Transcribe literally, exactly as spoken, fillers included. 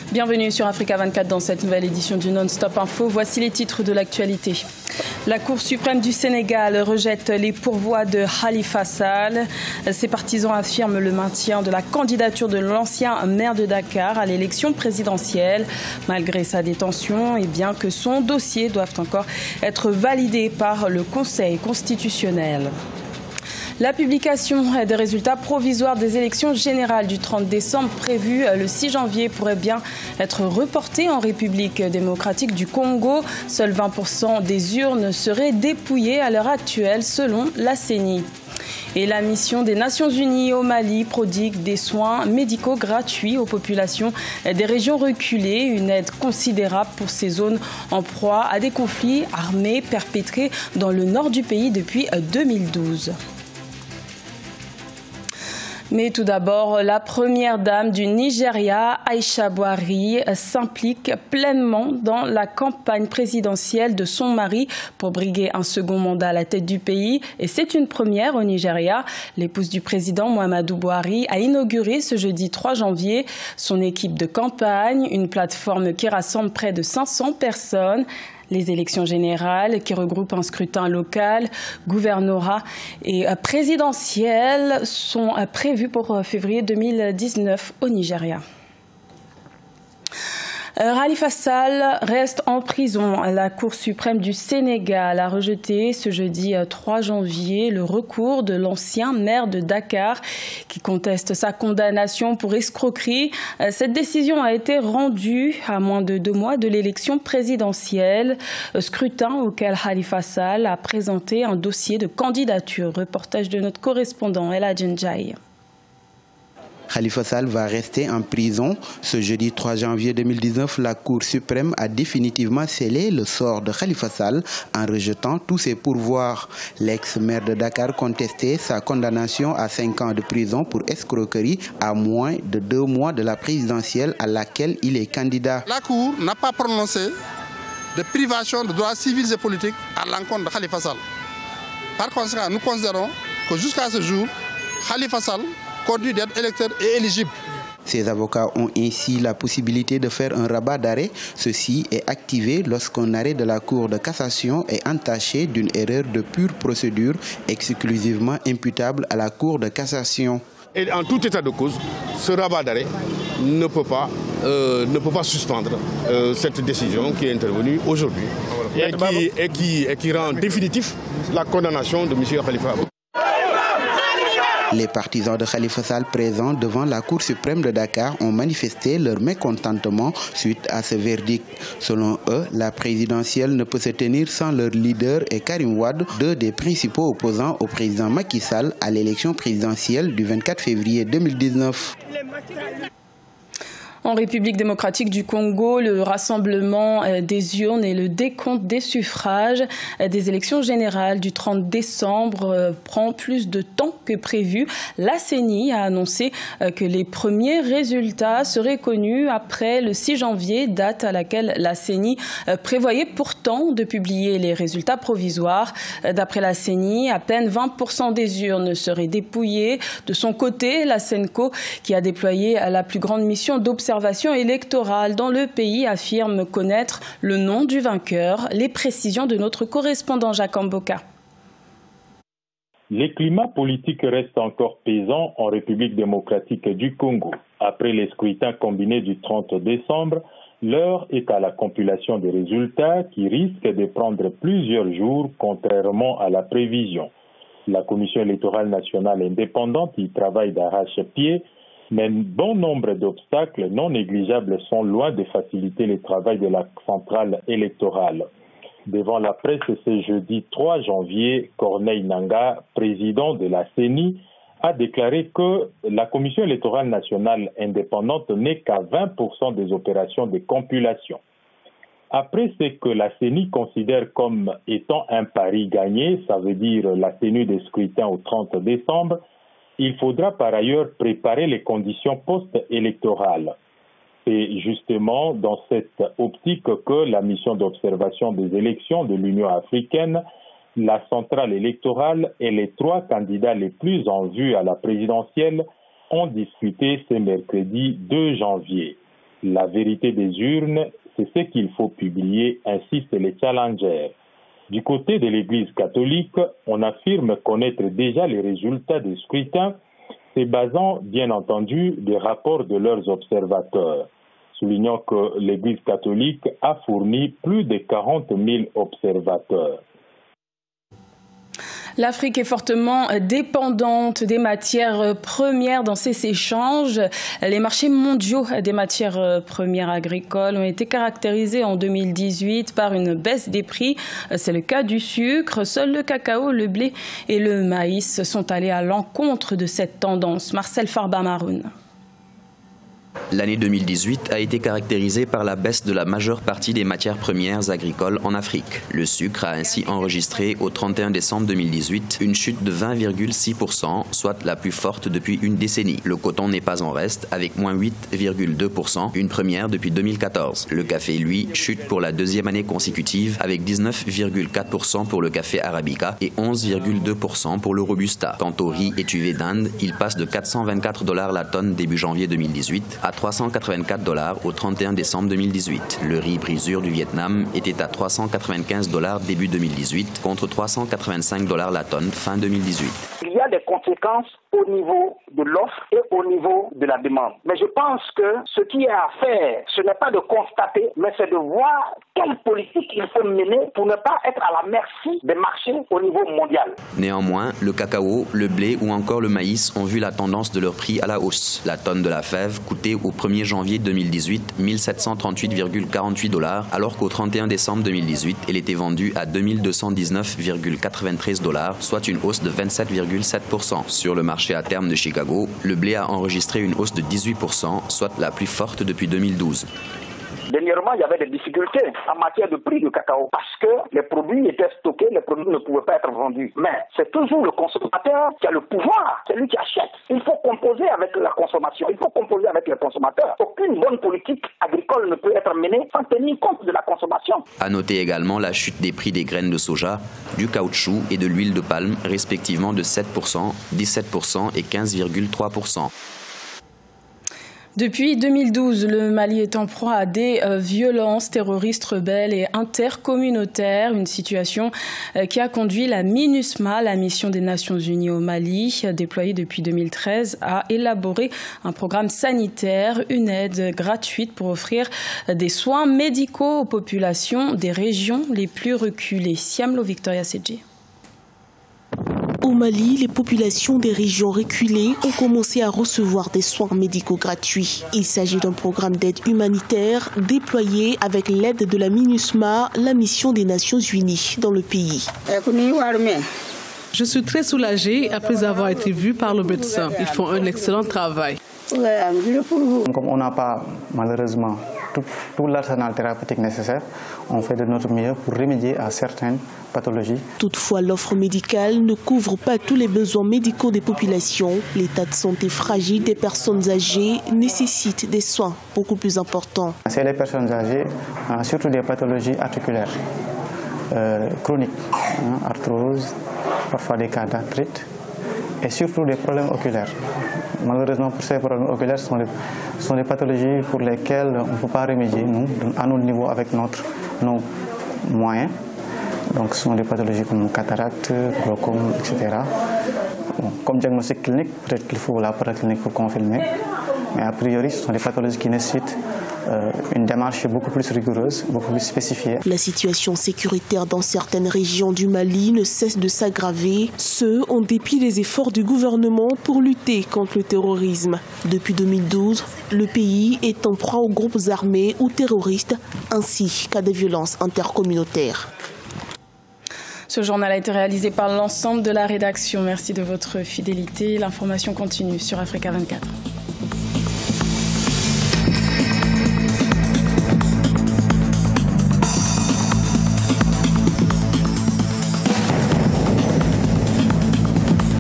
Bienvenue sur Africa vingt-quatre dans cette nouvelle édition du Non-Stop Info. Voici les titres de l'actualité. La Cour suprême du Sénégal rejette les pourvois de Khalifa Sall. Ses partisans affirment le maintien de la candidature de l'ancien maire de Dakar à l'élection présidentielle. Malgré sa détention et bien que son dossier doive encore être validé par le Conseil constitutionnel. La publication des résultats provisoires des élections générales du trente décembre prévues le six janvier pourrait bien être reportée en République démocratique du Congo. Seuls vingt pour cent des urnes seraient dépouillées à l'heure actuelle selon la C E N I. Et la mission des Nations Unies au Mali prodigue des soins médicaux gratuits aux populations des régions reculées, une aide considérable pour ces zones en proie à des conflits armés perpétrés dans le nord du pays depuis deux mille douze. Mais tout d'abord, la première dame du Nigeria, Aïcha Buhari, s'implique pleinement dans la campagne présidentielle de son mari pour briguer un second mandat à la tête du pays. Et c'est une première au Nigeria. L'épouse du président Muhammadu Buhari a inauguré ce jeudi trois janvier son équipe de campagne, une plateforme qui rassemble près de cinq cents personnes. Les élections générales qui regroupent un scrutin local, gouvernorat et présidentiel sont prévues pour février deux mille dix-neuf au Nigeria. Khalifa Sall reste en prison. La Cour suprême du Sénégal a rejeté ce jeudi trois janvier le recours de l'ancien maire de Dakar qui conteste sa condamnation pour escroquerie. Cette décision a été rendue à moins de deux mois de l'élection présidentielle, scrutin auquel Khalifa Sall a présenté un dossier de candidature. Reportage de notre correspondant El Hadji Ndiaye. Khalifa Sall va rester en prison. Ce jeudi trois janvier deux mille dix-neuf, la Cour suprême a définitivement scellé le sort de Khalifa Sall en rejetant tous ses pourvoirs. L'ex-maire de Dakar contestait sa condamnation à cinq ans de prison pour escroquerie à moins de deux mois de la présidentielle à laquelle il est candidat. La Cour n'a pas prononcé de privation de droits civils et politiques à l'encontre de Khalifa Sall. Par conséquent, nous considérons que jusqu'à ce jour, Khalifa Sall continue d'être électeur et éligible. Ses avocats ont ainsi la possibilité de faire un rabat d'arrêt. Ceci est activé lorsqu'un arrêt de la Cour de cassation est entaché d'une erreur de pure procédure exclusivement imputable à la Cour de cassation. Et en tout état de cause, ce rabat d'arrêt ne peut pas, euh, ne peut pas suspendre euh, cette décision qui est intervenue aujourd'hui et qui, et, qui, et qui rend définitif la condamnation de M. Khalifa. Les partisans de Khalifa Sall présents devant la Cour suprême de Dakar ont manifesté leur mécontentement suite à ce verdict. Selon eux, la présidentielle ne peut se tenir sans leur leader et Karim Wade, deux des principaux opposants au président Macky Sall à l'élection présidentielle du vingt-quatre février deux mille dix-neuf. En République démocratique du Congo, le rassemblement des urnes et le décompte des suffrages des élections générales du trente décembre prend plus de temps que prévu. La C E N I a annoncé que les premiers résultats seraient connus après le six janvier, date à laquelle la C E N I prévoyait pourtant de publier les résultats provisoires. D'après la C E N I, à peine vingt pour cent des urnes seraient dépouillées. De son côté, la Senco, qui a déployé la plus grande mission d'observation électorale dans le pays, affirme connaître le nom du vainqueur. Les précisions de notre correspondant Jacques Amboka. Les climats politiques restent encore pesants en République démocratique du Congo. Après les scrutins combinés du trente décembre, l'heure est à la compilation des résultats qui risquent de prendre plusieurs jours, contrairement à la prévision. La Commission électorale nationale indépendante y travaille d'arrache-pied, mais bon nombre d'obstacles non négligeables sont loin de faciliter le travail de la centrale électorale. Devant la presse ce jeudi trois janvier, Corneille Nangaa, président de la C E N I, a déclaré que la Commission électorale nationale indépendante n'est qu'à vingt pour cent des opérations de compilation. Après ce que la C E N I considère comme étant un pari gagné, ça veut dire la tenue des scrutins au trente décembre, il faudra par ailleurs préparer les conditions post-électorales. C'est justement dans cette optique que la mission d'observation des élections de l'Union africaine, la centrale électorale et les trois candidats les plus en vue à la présidentielle ont discuté ce mercredi deux janvier. La vérité des urnes, c'est ce qu'il faut publier, insistent les challengers. Du côté de l'Église catholique, on affirme connaître déjà les résultats des scrutins, se basant bien entendu des rapports de leurs observateurs, soulignant que l'Église catholique a fourni plus de quarante mille observateurs. L'Afrique est fortement dépendante des matières premières dans ces échanges. Les marchés mondiaux des matières premières agricoles ont été caractérisés en deux mille dix-huit par une baisse des prix. C'est le cas du sucre. Seuls le cacao, le blé et le maïs sont allés à l'encontre de cette tendance. Marcel Farba-Maroun. L'année deux mille dix-huit a été caractérisée par la baisse de la majeure partie des matières premières agricoles en Afrique. Le sucre a ainsi enregistré au trente et un décembre deux mille dix-huit une chute de vingt virgule six pour cent, soit la plus forte depuis une décennie. Le coton n'est pas en reste, avec moins huit virgule deux pour cent, une première depuis deux mille quatorze. Le café, lui, chute pour la deuxième année consécutive, avec dix-neuf virgule quatre pour cent pour le café arabica et onze virgule deux pour cent pour le robusta. Quant au riz étuvé d'Inde, il passe de quatre cent vingt-quatre dollars la tonne début janvier deux mille dix-huit à trois cent quatre-vingt-quatre dollars au trente et un décembre deux mille dix-huit. Le riz brisure du Vietnam était à trois cent quatre-vingt-quinze dollars début deux mille dix-huit contre trois cent quatre-vingt-cinq dollars la tonne fin deux mille dix-huit. Il y a des conséquences au niveau de l'offre et au niveau de la demande. Mais je pense que ce qui est à faire, ce n'est pas de constater, mais c'est de voir quelle politique il faut mener pour ne pas être à la merci des marchés au niveau mondial. Néanmoins, le cacao, le blé ou encore le maïs ont vu la tendance de leur prix à la hausse. La tonne de la fève coûtait au premier janvier deux mille dix-huit mille sept cent trente-huit virgule quarante-huit dollars, alors qu'au trente et un décembre deux mille dix-huit, elle était vendue à deux mille deux cent dix-neuf virgule quatre-vingt-treize dollars, soit une hausse de vingt-sept virgule sept pour cent. Sur le marché à terme de Chicago, le blé a enregistré une hausse de dix-huit pour cent, soit la plus forte depuis deux mille douze. Dernièrement, il y avait des difficultés en matière de prix du cacao parce que les produits étaient stockés, les produits ne pouvaient pas être vendus. Mais c'est toujours le consommateur qui a le pouvoir, c'est lui qui achète. Il faut composer avec la consommation, il faut composer avec les consommateurs. Aucune bonne politique agricole ne peut être menée sans tenir compte de la consommation. À noter également la chute des prix des graines de soja, du caoutchouc et de l'huile de palme, respectivement de sept pour cent, dix-sept pour cent et quinze virgule trois pour cent. Depuis deux mille douze, le Mali est en proie à des euh, violences terroristes, rebelles et intercommunautaires, une situation euh, qui a conduit la MINUSMA, la mission des Nations Unies au Mali, déployée depuis deux mille treize, à élaborer un programme sanitaire, une aide gratuite pour offrir des soins médicaux aux populations des régions les plus reculées. Siamlo Victoria Sedje. Au Mali, les populations des régions reculées ont commencé à recevoir des soins médicaux gratuits. Il s'agit d'un programme d'aide humanitaire déployé avec l'aide de la MINUSMA, la mission des Nations Unies dans le pays. Je suis très soulagée après avoir été vue par le médecin. Ils font un excellent travail. Comme on n'a pas malheureusement tout, tout l'arsenal thérapeutique nécessaire, on fait de notre mieux pour remédier à certaines pathologies. Toutefois, l'offre médicale ne couvre pas tous les besoins médicaux des populations. L'état de santé fragile des personnes âgées nécessite des soins beaucoup plus importants. C'est les personnes âgées, surtout des pathologies articulaires euh, chroniques, hein, arthrose, parfois des cas d'arthrite et surtout des problèmes oculaires. Malheureusement, pour ces problèmes oculaires, ce sont des, ce sont des pathologies pour lesquelles on ne peut pas remédier, nous, à notre niveau, avec notre, nos moyens. Donc, ce sont des pathologies comme cataracte, glaucome, et cetera. Bon, comme diagnostic clinique, peut-être qu'il faut la paraclinique pour confirmer. Mais a priori, ce sont des pathologies qui nécessitent euh, une démarche beaucoup plus rigoureuse, beaucoup plus spécifiée. La situation sécuritaire dans certaines régions du Mali ne cesse de s'aggraver, ce en dépit des efforts du gouvernement pour lutter contre le terrorisme. Depuis deux mille douze, le pays est en proie aux groupes armés ou terroristes, ainsi qu'à des violences intercommunautaires. Ce journal a été réalisé par l'ensemble de la rédaction. Merci de votre fidélité. L'information continue sur Africa vingt-quatre.